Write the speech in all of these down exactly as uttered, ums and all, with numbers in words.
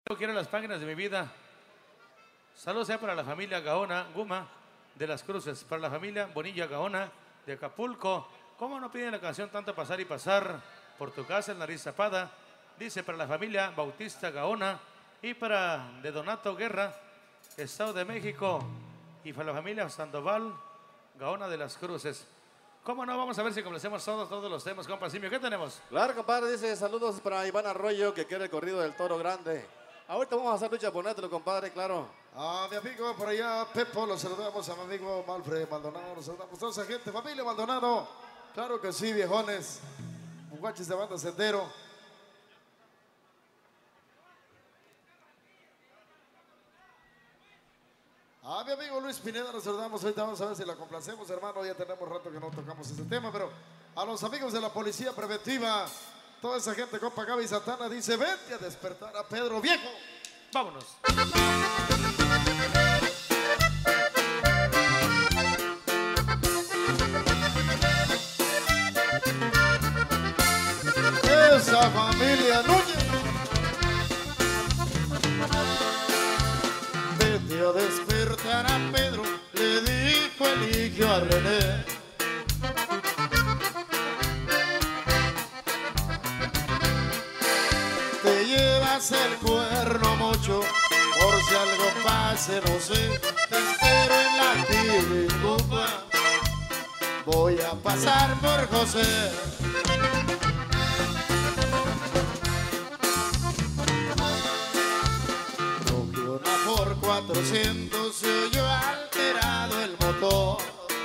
Quiero las páginas de mi vida. Saludos sea para la familia Gaona Guma de Las Cruces, para la familia Bonilla Gaona de Acapulco. ¿Cómo no piden la canción Tanto Pasar y Pasar por tu casa, el nariz zapada? Dice para la familia Bautista Gaona y para de Donato Guerra, Estado de México, y para la familia Sandoval Gaona de Las Cruces. ¿Cómo no? Vamos a ver si complacemos todos, todos los temas, compa Simio. ¿Qué tenemos? Claro, compadre, dice saludos para Iván Arroyo, que quiere el corrido del Toro Grande. Ahorita vamos a hacer lucha, ponértelo, compadre, claro. A mi amigo por allá, Pepo, lo saludamos a mi amigo Malfred Maldonado, lo saludamos a toda esa gente, familia Maldonado. Claro que sí, viejones, muchachos de banda Sendero. A mi amigo Luis Pineda lo saludamos, ahorita vamos a ver si la complacemos, hermano, ya tenemos rato que no tocamos ese tema, pero a los amigos de la Policía Preventiva, toda esa gente, compa Gaby Santana, dice, vete a despertar a Pedro Viejo. Vámonos. Esa familia Núñez. Vete a despertar a Pedro, le dijo Eligio a René. Te llevas el cuerno mocho, por si algo pase, no sé. Te espero en la Tiringupa, voy a pasar por José. Por cuatrocientos se oyó alterado el motor.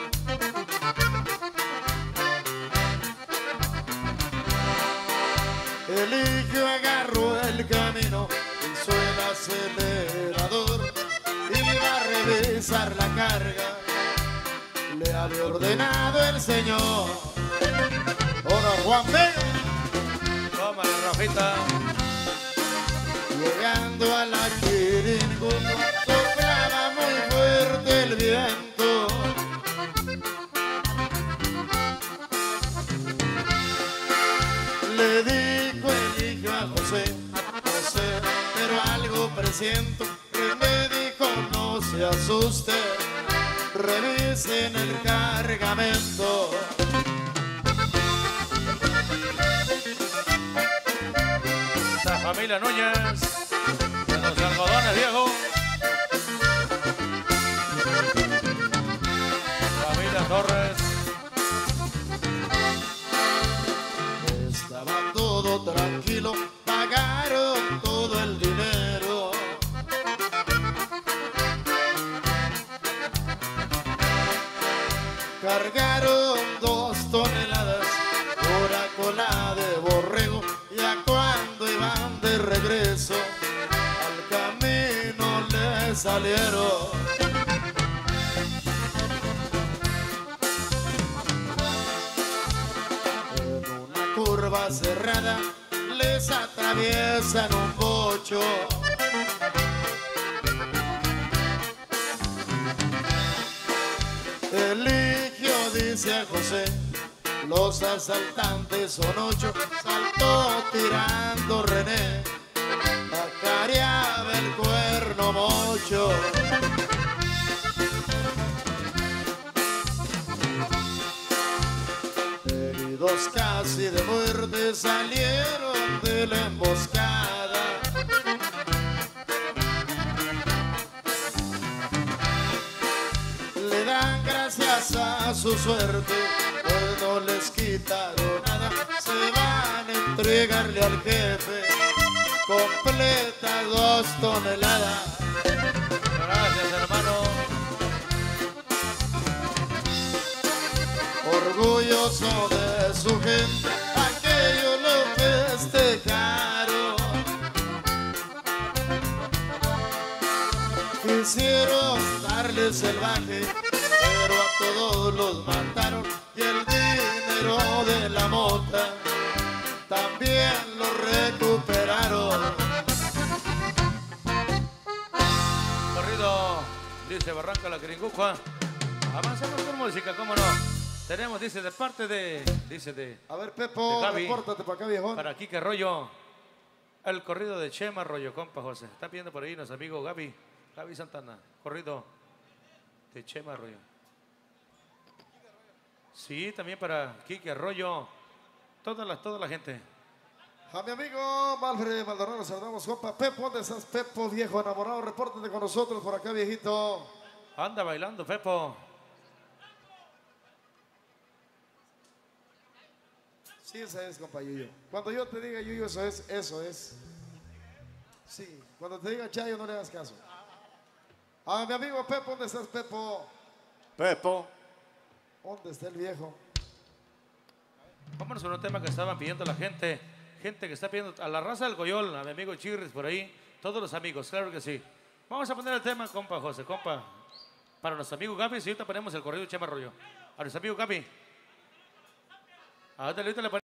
Eligio agarró el camino, hizo el acelerador y le iba a revisar la carga. Le había ordenado el señor. Ahora Juan Vega. Toma la Rafita. Llegando a la Tiringupa, soplaba muy fuerte el viento. Le dijo Eligio a José, José, pero algo presiento. Y me dijo, no se asuste, revisen el cargamento. Esta familia Núñez de los algodones, viejo. Familia Torres. Estaba todo tranquilo, pagaron todo el dinero. Cargaron dos toneladas, pura cola de borrego. Ya cuando iban de regreso, al camino le salieron. En una curva cerrada les atraviesan un bocho. Eligio dice a José, los asaltantes son ocho. Saltó tirando René, cacareaba el cuerno mocho. Heridos casi de muerte salieron de la emboscada. Le dan gracias a su suerte, pues no les quitaron nada. Se van a entregarle al jefe, completa dos toneladas. Gracias, hermano. Orgulloso de su gente, aquello lo festejaron. Quisieron darles el baje, pero a todos los mataron. Y el dinero de la mota también lo recuperaron. Corrido, dice Barranca la Tiringupa. Avanzamos con música, cómo no. Tenemos, dice, de parte de, dice de... A ver, Pepo, de Gaby, repórtate para acá, viejón. para Quique Rollo. El corrido de Chema Arroyo, compa José. Está pidiendo por ahí nuestro amigo Gaby, Gaby Santana. Corrido de Chema Arroyo. Sí, también para Kike Arroyo. Toda la, toda la gente. A mi amigo Malfred Maldonado, saludamos, compa. Pepo, ¿dónde estás, Pepo, viejo enamorado? Repórtate con nosotros por acá, viejito. Anda bailando, Pepo. Sí, esa es, compa Yuyo. Cuando yo te diga Yuyo, eso es, eso es. Sí, cuando te diga Chayo, no le hagas caso. A mi amigo Pepo, ¿dónde estás, Pepo? Pepo. ¿Dónde está el viejo? Vámonos con un tema que estaban pidiendo la gente. Gente que está pidiendo a la raza del Coyol, a mi amigo Chirris por ahí. Todos los amigos, claro que sí. Vamos a poner el tema, compa José, compa. Para nuestro amigo Gaby, si ahorita ponemos el corrido Chema Arroyo. A nuestro amigo Gaby. Ahorita, ahorita le ponemos.